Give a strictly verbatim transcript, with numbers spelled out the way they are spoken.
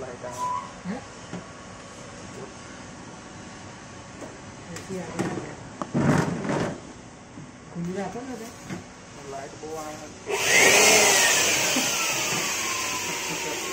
light आ है ऐसी आ गई खुली रहा था ना लाइट वो आया है